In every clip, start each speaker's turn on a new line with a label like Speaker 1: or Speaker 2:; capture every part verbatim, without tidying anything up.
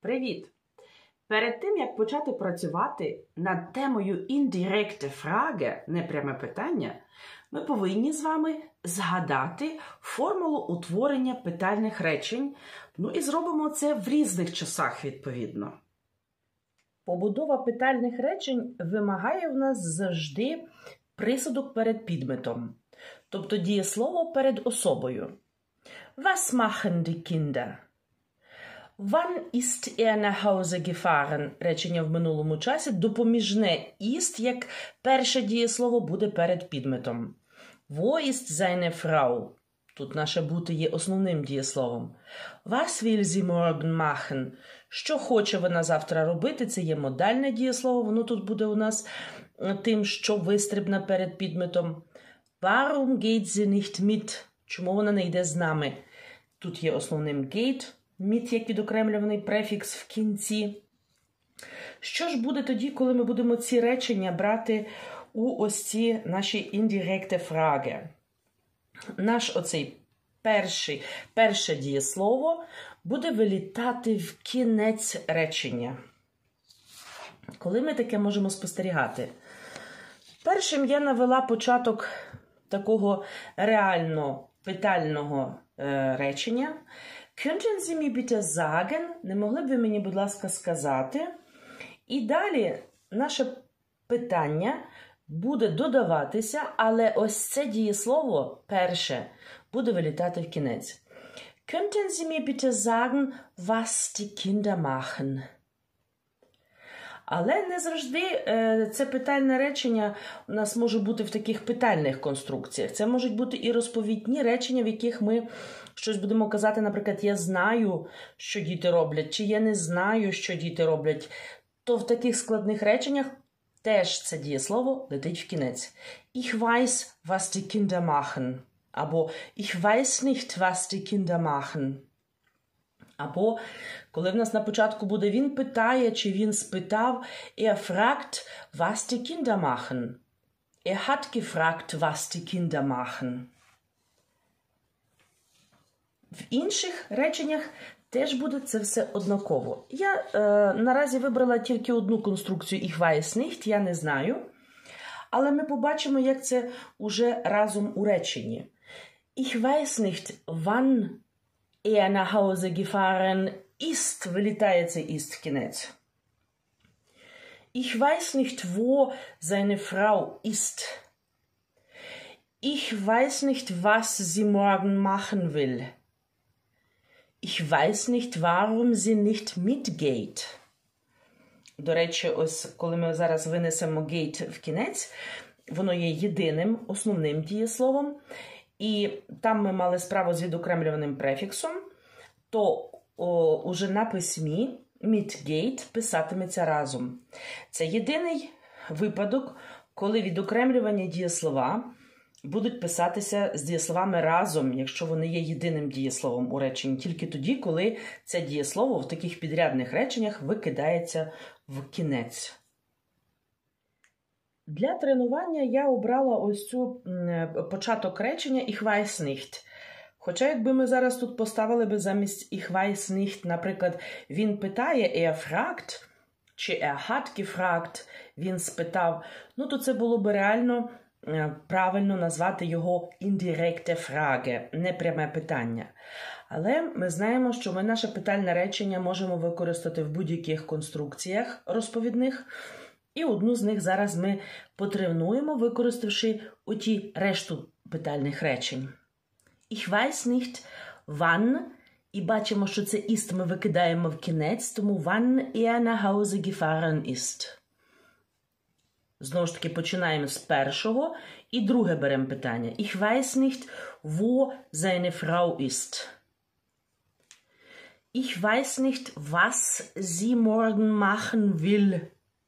Speaker 1: Привіт! Перед тим, як почати працювати над темою indirekte Frage, непряме питання, ми повинні з вами згадати формулу утворення питальних речень, ну і зробимо це в різних часах відповідно. Побудова питальних речень вимагає в нас завжди присудок перед підметом, тобто дієслово перед особою. Was machen die Kinder? Wann ist er nach Hause gefahren? Речення в минулому часі допоміжне ist, як перше дієслово буде перед підметом. Wo ist seine Frau? Тут наше бути є основним дієсловом. Was will sie morgen machen? Що хоче вона завтра робити? Це є модальне дієслово, воно тут буде у нас тим, що вистрібне перед підметом. Warum geht sie nicht mit? Чому вона не йде з нами? Тут є основним geht, mit як відокремлюваний префікс в кінці. Що ж буде тоді, коли ми будемо ці речення брати у ось ці наші indirekte Frage? Наш оцей перший, перше дієслово буде вилітати в кінець речення. Коли ми таке можемо спостерігати? Першим я навела початок такого реально питального е, речення. Könnten Sie mir bitte sagen? Не могли б ви мені, будь ласка, сказати? І далі наше питання буде додаватися, але ось це дієслово перше буде вилітати в кінець. Könnten Sie mir bitte sagen, was die Kinder machen? Але не завжди е, це питальне речення у нас може бути в таких питальних конструкціях. Це можуть бути і розповідні речення, в яких ми щось будемо казати, наприклад, я знаю, що діти роблять, чи я не знаю, що діти роблять. То в таких складних реченнях теж це дієслово летить в кінець. Ich weiß, was die Kinder machen. Або ich weiß nicht, was die Kinder machen. Або, коли в нас на початку буде він питає, чи він спитав, er fragt, was die Kinder machen. Er hat gefragt, was die Kinder machen. В інших реченнях теж буде це все однаково. Я е, наразі вибрала тільки одну конструкцію ich weiß nicht, я не знаю. Але ми побачимо, як це уже разом у реченні. Ich weiß nicht, wann er nach Hause gefahren ist, вилітає цей ist в кінець. Ich weiß nicht, wo seine Frau ist. Ich weiß nicht, was sie morgen machen will. Ich weiß nicht, warum sie nicht mitgeht. До речі, ось коли ми зараз винесемо gate в кінець, воно є єдиним, основним дієсловом. І там ми мали справу з відокремлюваним префіксом, то о, уже на письмі mitgeht писатиметься разом. Це єдиний випадок, коли відокремлювані дієслова будуть писатися з дієсловами разом, якщо вони є єдиним дієсловом у реченні. Тільки тоді, коли це дієслово в таких підрядних реченнях викидається в кінець. Для тренування я обрала ось цю початок речення ich weiß nicht. Хоча якби ми зараз тут поставили би замість ich weiß nicht, наприклад, він питає, er fragt, чи er hat gefragt, він спитав, ну то це було би реально правильно назвати його indirekte Frage, непряме питання. Але ми знаємо, що ми наше питальне речення можемо використати в будь-яких конструкціях розповідних, і одну з них зараз ми потренуємо, використавши оті решту питальних речень. Ich weiß nicht, wann, і бачимо, що це ist ми викидаємо в кінець, тому wann er nach Hause gefahren ist. Знову ж таки, починаємо з першого, і друге беремо питання. Ich weiß nicht, wo seine Frau ist. Ich weiß nicht, was sie morgen machen will.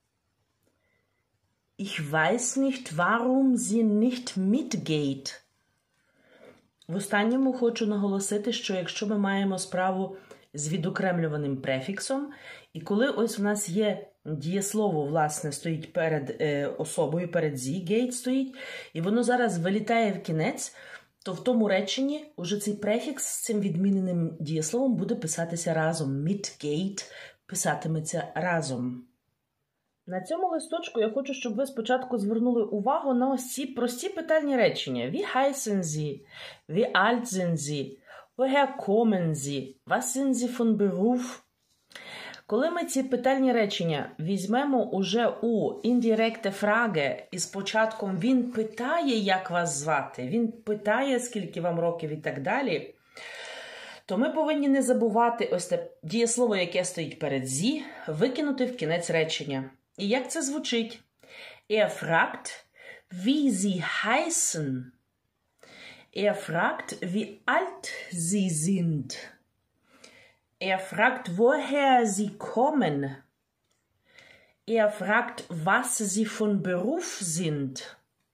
Speaker 1: Ich weiß nicht, warum sie nicht mitgeht. В останньому хочу наголосити, що якщо ми маємо справу з відокремлюваним префіксом, і коли ось в нас є дієслово, власне, стоїть перед е, особою, перед sie, gate стоїть, і воно зараз вилітає в кінець, то в тому реченні уже цей префікс з цим відміненим дієсловом буде писатися разом. Mitgeht писатиметься разом. На цьому листочку я хочу, щоб ви спочатку звернули увагу на ось ці прості питальні речення. Wie heißen Sie? Wie alt sind Sie? Woher kommen Sie? Was sind Sie von Beruf? Коли ми ці питальні речення візьмемо уже у indirekte Frage і спочатку він питає, як вас звати, він питає, скільки вам років і так далі, то ми повинні не забувати ось те дієслово, яке стоїть перед Sie, викинути в кінець речення. І як це звучить? Er fragt, wie Sie heißen. Er fragt, wie alt Sie sind. Er fragt, woher Sie kommen. Er fragt, was Sie von Beruf sind.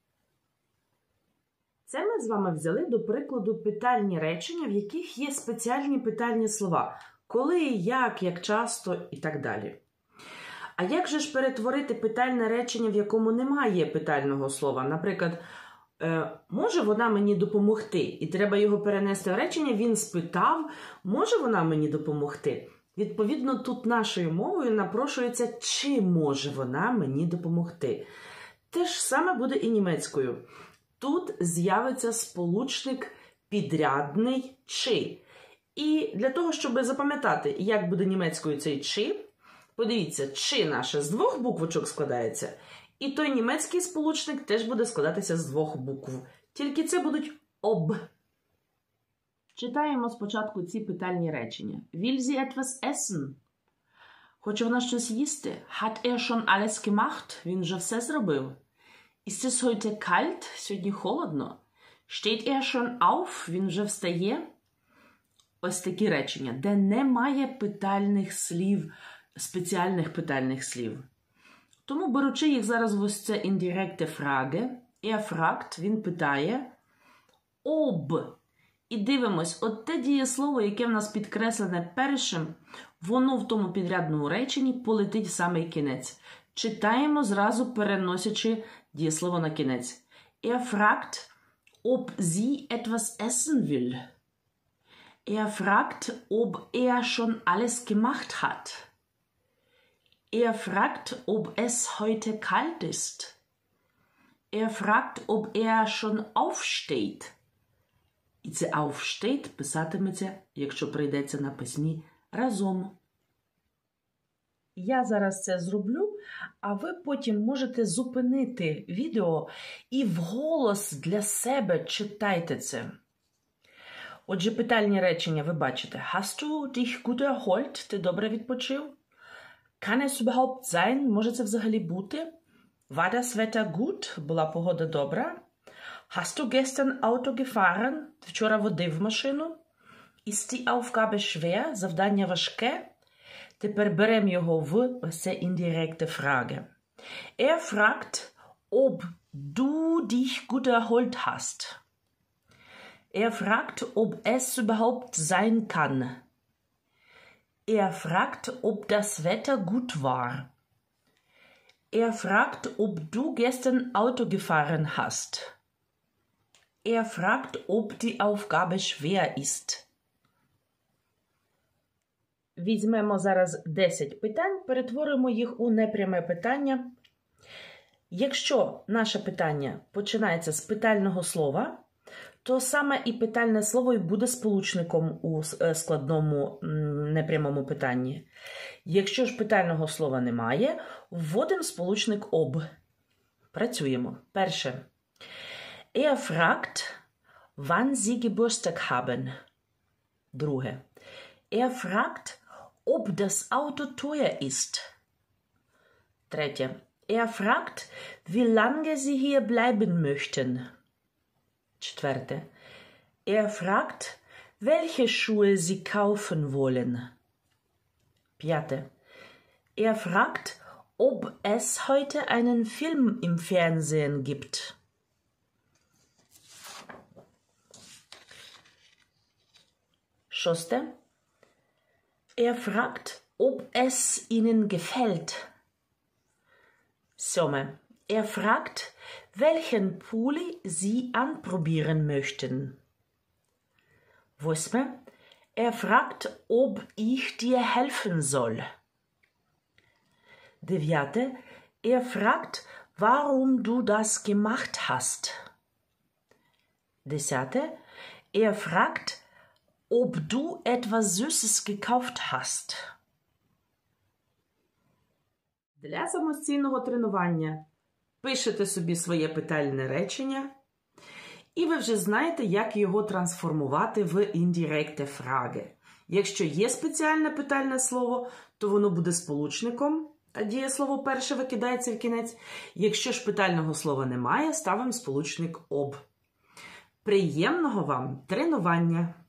Speaker 1: Це ми з вами взяли, до прикладу, питальні речення, в яких є спеціальні питальні слова. Коли, як, як часто і так далі. А як же ж перетворити питальне речення, в якому немає питального слова? Наприклад, може вона мені допомогти? І треба його перенести в речення. Він спитав, може вона мені допомогти? Відповідно, тут нашою мовою напрошується, чи може вона мені допомогти. Те ж саме буде і німецькою. Тут з'явиться сполучник підрядний «чи». І для того, щоб запам'ятати, як буде німецькою цей «чи», подивіться, «чи» наше з двох буквочок складається, і той німецький сполучник теж буде складатися з двох букв. Тільки це будуть «об». Читаємо спочатку ці питальні речення. Will sie etwas essen? Хоче вона щось їсти? Hat er schon alles gemacht? Він вже все зробив. Ist es heute kalt? Сьогодні холодно. Steht er schon auf? Він вже встає. Ось такі речення, де немає питальних слів, спеціальних питальних слів. Тому, беручи їх зараз в ось це indirekte Frage, er fragt, він питає, ob. І дивимось, от те дієслово, яке в нас підкреслене першим, воно в тому підрядному реченні полетить в самий кінець. Читаємо зразу, переносячи дієслово на кінець. Er fragt, ob sie etwas essen will. Er fragt, ob er schon alles gemacht hat. Er fragt, ob es heute kalt ist. Er fragt, ob er schon aufsteht. І це aufsteht писатиметься, якщо прийдеться на письмі, разом. Я зараз це зроблю, а ви потім можете зупинити відео і вголос для себе читайте це. Отже, питальні речення ви бачите. Hast du dich gut erholt? Ти добре відпочив? Kann es überhaupt sein? Може це взагалі бути? War das Wetter gut? Була погода добра? Hast du gestern Auto gefahren? Ти вчора водив машину? Ist die Aufgabe schwer? Завдання важке? Тепер беремо його в ось це indirekte Frage. Er fragt, ob du dich gut erholt hast. Er fragt, ob es überhaupt sein kann. Er fragt, ob das Wetter gut war. Er fragt, ob du gestern Auto gefahren hast. Er fragt, ob die Aufgabe schwer ist. Візьмемо зараз десять питань, перетворимо їх у непряме питання. Якщо наше питання починається з питального слова, то саме і питальне слово і буде сполучником у складному непрямому питанні. Якщо ж питального слова немає, вводимо сполучник «об». Працюємо. Перше. Er fragt, wann Sie Geburtstag haben. Друге. Er fragt, ob das Auto teuer ist. Tretje. Er fragt, wie lange Sie hier bleiben möchten. Czwarte. Er fragt, welche Schuhe Sie kaufen wollen. Piate. Er fragt, ob es heute einen Film im Fernsehen gibt. Schoste. Er fragt, ob es Ihnen gefällt. Siome. Er fragt, welchen Pulli Sie anprobieren möchten. Восьме. Er fragt, ob ich dir helfen soll. Дев'яте. Er fragt, warum du das gemacht hast. Десяте. Er fragt, ob du etwas Süßes gekauft hast. Для самостійного тренування пишете собі своє питальне речення, і ви вже знаєте, як його трансформувати в indirekte Frage. Якщо є спеціальне питальне слово, то воно буде сполучником, а дієслово перше викидається в кінець. Якщо ж питального слова немає, ставимо сполучник об. Приємного вам тренування!